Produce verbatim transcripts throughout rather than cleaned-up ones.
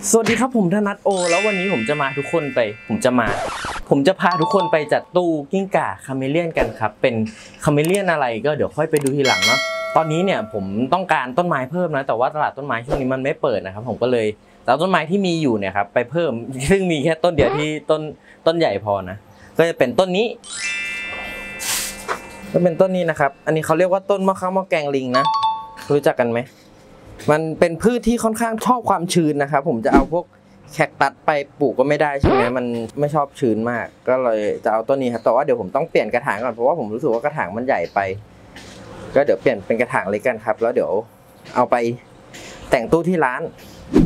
สวัสดีครับผมธนัทโอแล้ววันนี้ผมจะมาทุกคนไปผมจะมาผมจะพาทุกคนไปจัดตู้กิ้งก่าคาเมเลียนกันครับเป็นคาเมเลียนอะไรก็เดี๋ยวค่อยไปดูทีหลังเนาะตอนนี้เนี่ยผมต้องการต้นไม้เพิ่มนะแต่ว่าตลาดต้นไม้ช่วงนี้มันไม่เปิดนะครับผมก็เลยเอาต้นไม้ที่มีอยู่เนี่ยครับไปเพิ่มซึ่งมีแค่ต้นเดียวที่ต้นต้นใหญ่พอนะก็จะเป็นต้นนี้ก็เป็นต้นนี้นะครับอันนี้เขาเรียกว่าต้นมะข้าวมะแกงลิงนะรู้จักกันไหมมันเป็นพืชที่ค่อนข้างชอบความชื้นนะครับผมจะเอาพวกแคคตัสไปปลูกก็ไม่ได้ใช่ไหมมันไม่ชอบชื้นมากก็เลยจะเอาต้นนี้ครับแต่ว่าเดี๋ยวผมต้องเปลี่ยนกระถางก่อนเพราะว่าผมรู้สึกว่ากระถางมันใหญ่ไปก็เดี๋ยวเปลี่ยนเป็นกระถางเล็กกันครับแล้วเดี๋ยวเอาไปแต่งตู้ที่ร้าน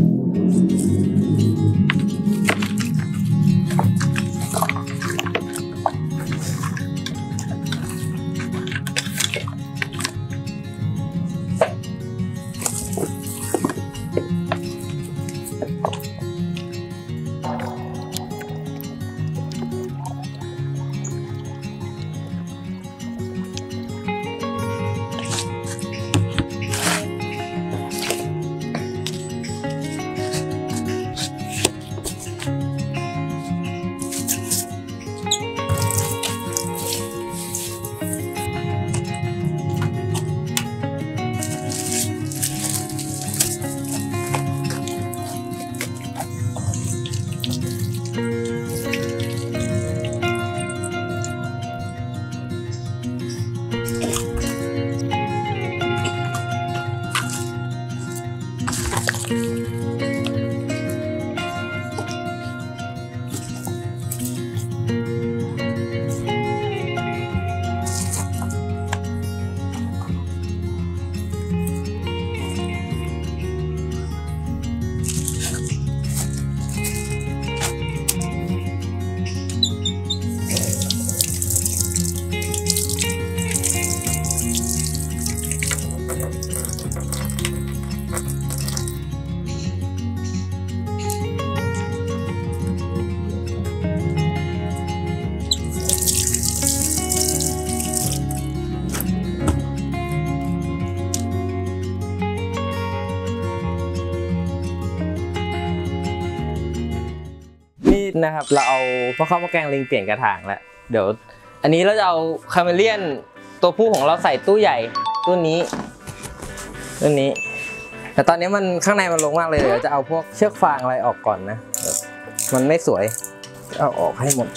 นะครับเราเอามะข้าวมะแกงลิงเปลี่ยนกระถางแล้วเดี๋ยวอันนี้เราจะเอาคาเมเลียนตัวผู้ของเราใส่ตู้ใหญ่ตู้นี้ตู้นี้แต่ตอนนี้มันข้างในมันลงมากเลยเดี๋ยวจะเอาพวกเชือกฟางอะไรออกก่อนนะมันไม่สวยเอาออกให้หมด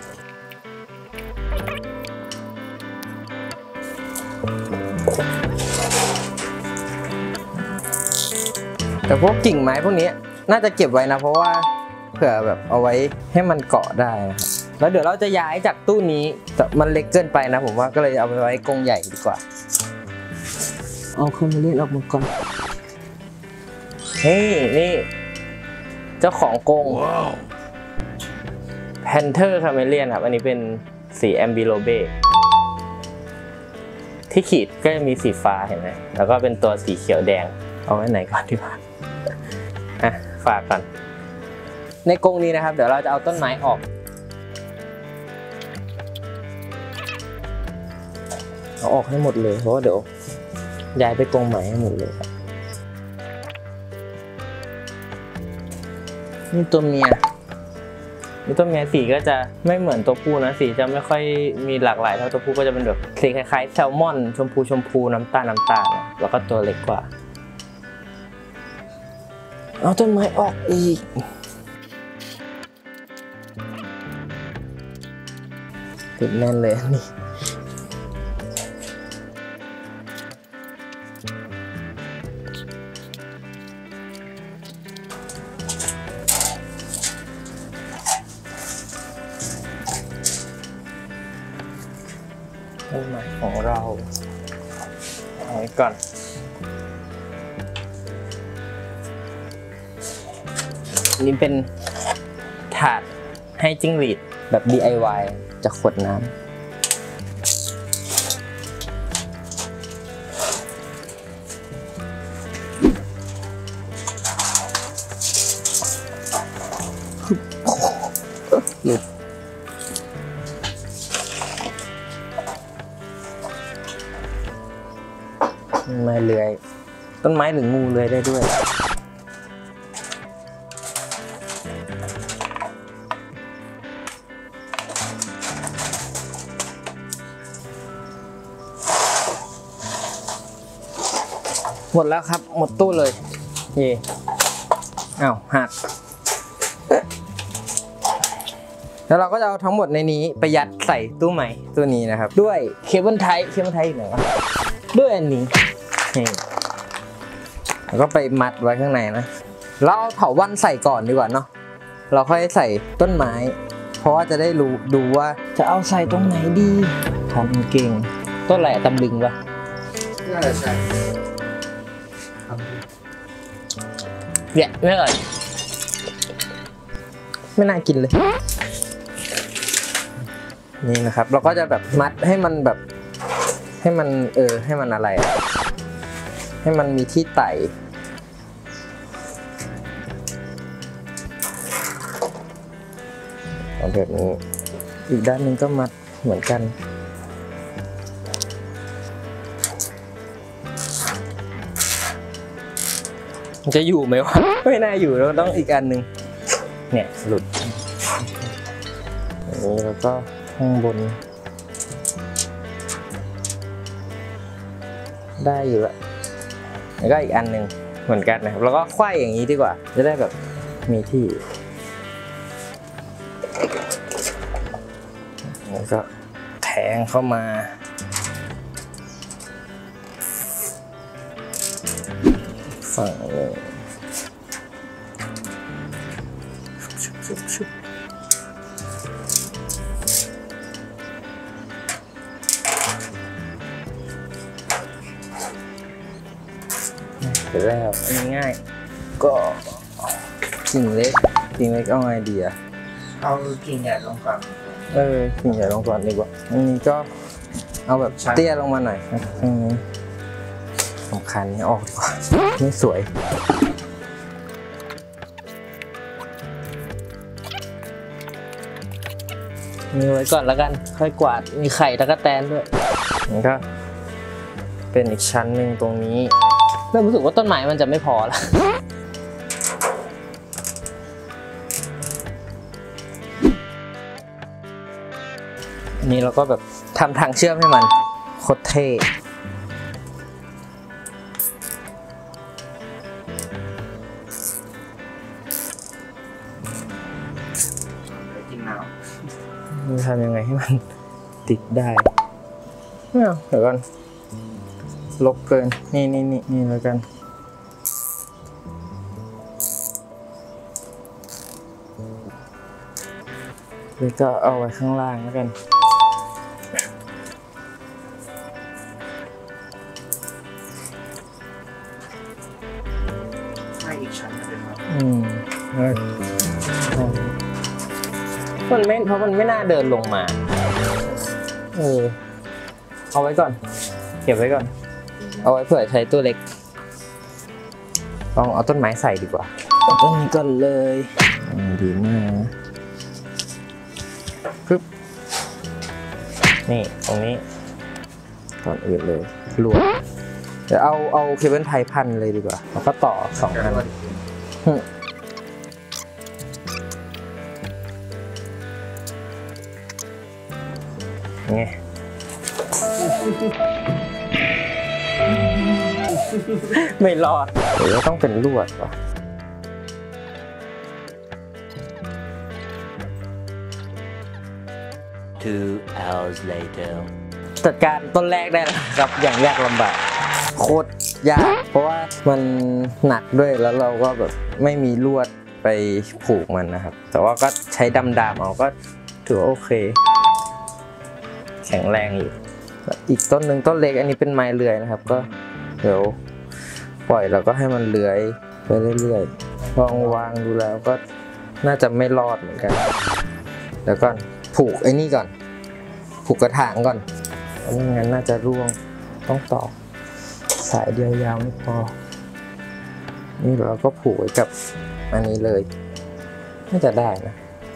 แต่พวกกิ่งไม้พวกนี้น่าจะเก็บไว้นะเพราะว่าเผื่อแบบเอาไว้ให้มันเกาะได้นะครับแล้วเดี๋ยวเราจะย้ายจากตู้นี้แต่มันเล็กเกินไปนะผมว่าก็เลยเอาไปไว้กรงใหญ่ดีกว่าเอาคาเมเลียนออกมาก่อนนี่นี่เจ้าของกรงแพนเทอร์คาเมเลียนครับอันนี้เป็นสีแอมบิโลเบที่ขีดก็จะมีสีฟ้าเห็นไหมแล้วก็เป็นตัวสีเขียวแดงเอาไว้ไหนก่อนดีกว่าอ่ะฝากก่อนในกรงนี้นะครับเดี๋ยวเราจะเอาต้นไม้ออกเอาออกให้หมดเลยเพราะว่าเดี๋ยวย้ายไปกรงใหม่ให้หมดเลยครับนี่ตัวเมียนี่ตัวเมียสีก็จะไม่เหมือนตัวผู้นะสีจะไม่ค่อยมีหลากหลายเท่าตัวผู้ก็จะเป็นแบบสีคล้ายๆแซลมอนชมพูชมพูน้ำตาลน้ำตาลแล้วก็ตัวเล็กกว่าเอาต้นไม้ออกอีกติดแน่นเลยนี่ต้นไม้ของเราเอาไว้ก่อนนี่เป็นถาดให้จิ้งหรีดแบบ ดี ไอ วาย จากขวดน้ำหลุด ไม้เลื้อยต้นไม้หรืองูเลื้อยได้ด้วยหมดแล้วครับหมดตู้เลยเย่อ้าวหักแล้วเราก็จะเอาทั้งหมดในนี้ไปยัดใส่ตู้ใหม่ตู้นี้นะครับด้วยเคเบิลไทป์เคเบิลไทป์ไหนวะด้วยอันนี้นี่แล้วก็ไปมัดไว้ข้างในนะเราเอาเถาวัลย์ใส่ก่อนดีกว่าเนาะเราค่อยใส่ต้นไม้เพราะว่าจะได้รู้ดูว่าจะเอาใส่ตรงไหนดีทำเก่งต้นอะไรตำลึงปะน่าจะใช่เนี่ยไม่อร่อยไม่น่ากินเลยนี่นะครับเราก็จะแบบมัดให้มันแบบให้มันเออให้มันอะไรอะให้มันมีที่ไต่แบบนี้อีกด้านหนึ่งก็มัดเหมือนกันมันจะอยู่ไหมวะไม่น่าอยู่แล้วต้องอีกอันหนึ่งเนี่ยหลุดอย่างนี้แล้วก็ข้างบนได้อยู่ละแล้วก็อีกอันหนึ่งเหมือนกันนะครับแล้วก็ไขว้อย่างนี้ดีกว่าจะได้แบบมีที่แล้วก็แทงเข้ามาฝั่งหนึ่งชุบชุบเสร็จแล้วอันนี้ง่ายก็กิ่งเล็กกิ่งเล็กเอาไงดีอะเอากิ่งใหญ่ลงก่อนเออกิ่งใหญ่ลงก่อนดีกว่าอันนี้ก็เอาแบบเตี้ยลงมาหน่อยอืมสำคัญนี่ออกดีกว่าไม่สวยมีไว้ก่อนแล้วกันค่อยกวาดมีไข่ตะกั่วแตนด้วยนี่ก็เป็นอีกชั้นหนึ่งตรงนี้เริ่มรู้สึกว่าต้นไม้มันจะไม่พอละอันนี้เราก็แบบทำทางเชื่อมให้มันโคตรเท่ทำยังไงให้มันติดได้เดี๋ยวก่อนลบเกินนี่นี่นี่นี่แล้วกันแล้วก็เอาไว้ข้างล่างแล้วกันให้อีกชั้นนึงครับอืมมันไม่เพราะมันไม่น่าเดินลงมาเออเอาไว้ก่อนเก็บไว้ก่อนเอาไว้เผื่อใช้ตัวเล็กลองเอาต้นไม้ใส่ดีกว่าเอาต้นนี้ก่อนเลยดีมากปึ๊บนี่ตรงนี้ก่อนอื่นเลยลวดเดี๋ยวเอาเอาเคเบิลไทยพันเลยดีกว่าแล้วก็ต่อสองอันไงไม่รอดหรือว่าต้องเป็นลวดวะ Two hours later จัดการต้นแรกได้แล้วครับอย่างยากลำบากโคตรยากเพราะว่ามันหนักด้วยแล้วเราก็แบบไม่มีลวดไปผูกมันนะครับแต่ว่าก็ใช้ดำๆเอาก็ถือว่าโอเคแข็งแรงอยู่อีกต้นหนึ่งต้นเล็กอันนี้เป็นไม้เลื้อยนะครับก็เดี๋ยวปล่อยแล้วก็ให้มันเลื้อยไปเรื่อยๆลองวางดูแล้วก็น่าจะไม่รอดเหมือนกันแล้วก็ผูกไอ้นี่ก่อนผูกกระถางก่อนไม่งั้นน่าจะร่วงต้องต่อสายเดียวยาวไม่พอนี่เราก็ผูกไว้กับอันนี้เลยน่าจะได้นะ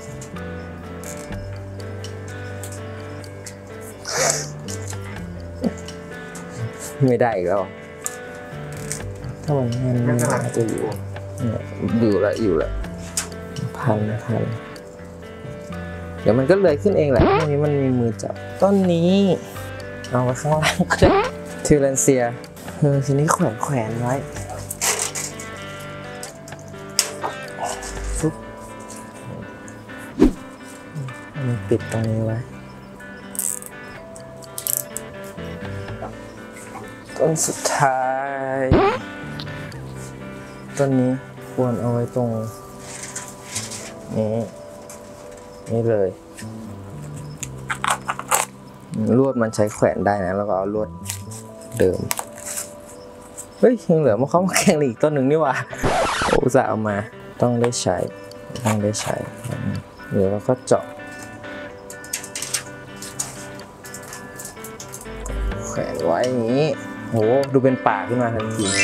ไม่ได้อีกแล้วถ้ามันแน่นมันน่าจะอยู่อยู่ละอยู่ละพันพันเดี๋ยวมันก็เลยขึ้นเองแหละตรงนี้มันมีมือจับต้นนี้เอาไว้ข้างล่างก็ได้ทิวเลนเซียอทีนี้แขวนแขวนไว้ซุปมันปิดตรงนี้ไว้ต้นสุดท้ายต้นนี้ควรเอาไว้ตรงนี้นี่เลยลวดมันใช้แขวนได้นะแล้วก็เอาลวดเดิมเฮ้ยยังเหลือมะเขามาแข่งอีกต้นหนึ่งนี่หว่าโอ้จะเอามาต้องได้ใช้ต้องได้ใช้เดี๋ยวเราก็เจาะแขวนไว้อย่างนี้โหดูเป็นป่าขึ้นมาทันที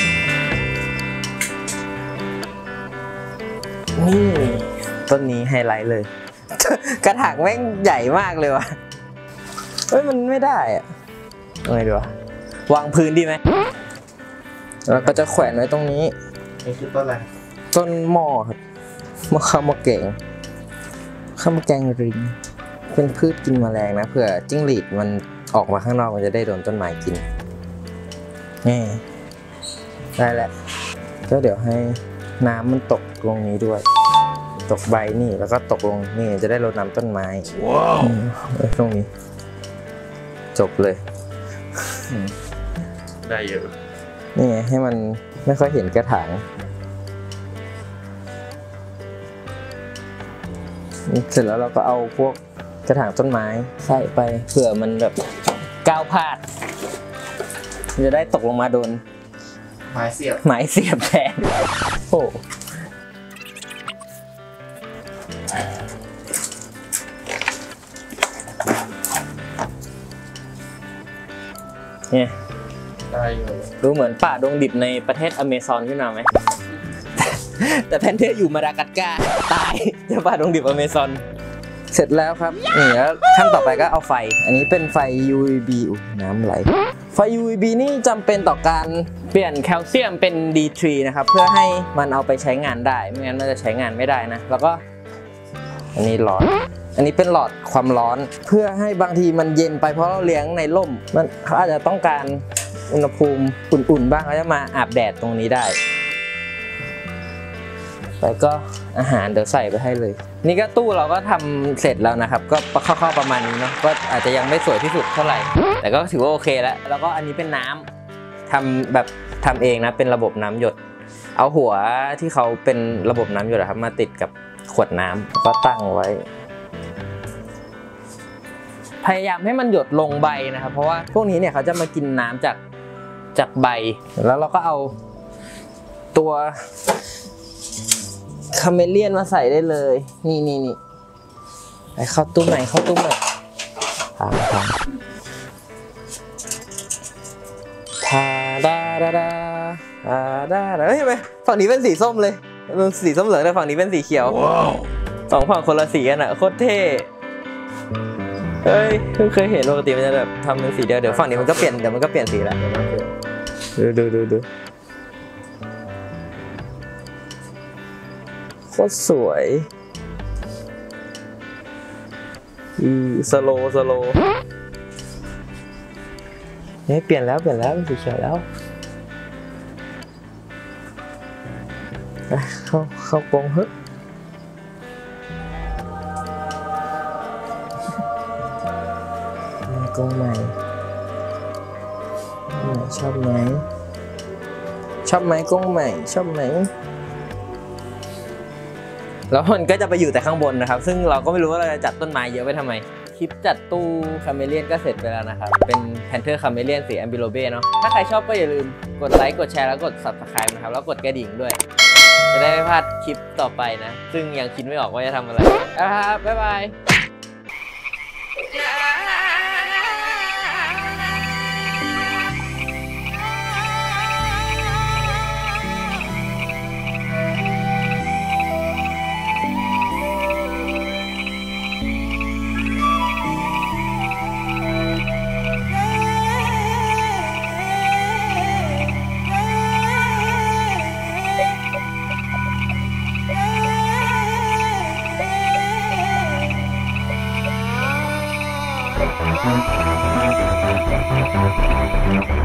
นี่ต้นนี้ไฮไลท์เลย กระถางแม่งใหญ่มากเลยว่ะเฮ้ยมันไม่ได้อะยังไงดีวะวางพื้นดีไหมแล้วก็จะแขวนไว้ตรงนี้นี่คือต้นอะไรต้นหม้อครับมะขามมะแกงข้าวมะแกงริงเป็นพืชกินแมลงนะเผื่อจิ้งหรีดมันออกมาข้างนอกมันจะได้โดนต้นไม้กินนี่ได้แล้วก็เดี๋ยวให้น้ำมันตกลงนี้ด้วยตกใบนี่แล้วก็ตกลงนี่จะได้รดน้ำต้นไม้ว้าวตรงนี้จบเลยได้เยอะนี่ไงให้มันไม่ค่อยเห็นกระถางเสร็จแล้วเราก็เอาพวกกระถางต้นไม้ใส่ไปเผื่อมันแบบก้าวพลาดมันจะได้ตกลงมาโดนไม้เสียบไม้เสียบแทนโอ้เนี่ยได้อยู่ดูเหมือนป่าดงดิบในประเทศอเมซอนขึ้นมาไหม แต่แพนเทอร์อยู่มาดากัสการ์ตายจะป่าดงดิบอเมซอนเสร็จแล้วครับนี่แล้วขั้นต่อไปก็เอาไฟอันนี้เป็นไฟ ยู วี บี อุ้ยน้ำไหลไฟ ยู วี บี นี่จำเป็นต่อการเปลี่ยนแคลเซียมเป็น ดี ทรี นะครับเพื่อให้มันเอาไปใช้งานได้ไม่งั้นมันจะใช้งานไม่ได้นะแล้วก็อันนี้ร้อนอันนี้เป็นหลอดความร้อนเพื่อให้บางทีมันเย็นไปเพราะเราเลี้ยงในร่มมันเขาอาจจะต้องการอุณหภูมิอุ่นๆบ้างเขาจะมาอาบแดดตรงนี้ได้แล้วก็อาหารเดี๋ยวใส่ไปให้เลยนี่ก็ตู้เราก็ทำเสร็จแล้วนะครับก็คร่าวๆประมาณนี้เนาะก็อาจจะยังไม่สวยที่สุดเท่าไหร่แต่ก็ถือว่าโอเคแล้วแล้วก็อันนี้เป็นน้ำทำแบบทำเองนะเป็นระบบน้ำหยดเอาหัวที่เขาเป็นระบบน้ำหยดครับมาติดกับขวดน้ำก็ตั้งไว้พยายามให้มันหยดลงใบนะครับเพราะว่าพวกนี้เนี่ยเขาจะมากินน้ำจากจากใบแล้วเราก็เอาตัวคาเมเลียนมาใส่ได้เลยนี่นี่นี่ไปเข้าตู้ใหม่เข้าตู้ใหม่พังพังทาดาดาดาทาดาดาเฮ้ยทำไมฝั่งนี้เป็นสีส้มเลยมันสีส้มเหลืองแต่ฝั่งนี้เป็นสีเขียวสองฝั่งคนละสีกันอะโคตรเท่เฮ้ยเพิ่งเคยเห็นปกติมันจะแบบทำเป็นสีเดียวเดี๋ยวฝั่งนี้มันก็เปลี่ยนเดี๋ยวมันก็เปลี่ยนสีแล้วดูดูดูดูโคตรสวยอือสโลสโลเนี่ยเปลี่ยนแล้วเปลี่ยนแล้วเป็นสีเขียวแล้วเข้าเข้ากรงเฮ้ยกรงใหม่ชอบไหมชอบไหมกรงใหม่ชอบไหมแล้วมันก็จะไปอยู่แต่ข้างบนนะครับซึ่งเราก็ไม่รู้ว่าเราจะจัดต้นไม้เยอะไปทำไมคลิปจัดตู้คาเมเลียนก็เสร็จไปแล้วนะครับเป็นแพนเทอร์คาเมเลียนสีแอมบิโลเบ้เนาะถ้าใครชอบก็อย่าลืมกดไลค์กดแชร์แล้วกด ซับสไครบ์ นะครับแล้วกดกระดิ่งด้วยจะได้ไม่พลาดคลิปต่อไปนะซึ่งยังคิดไม่ออกว่าจะทำอะไรนะครับบ๊ายบาย Thank you.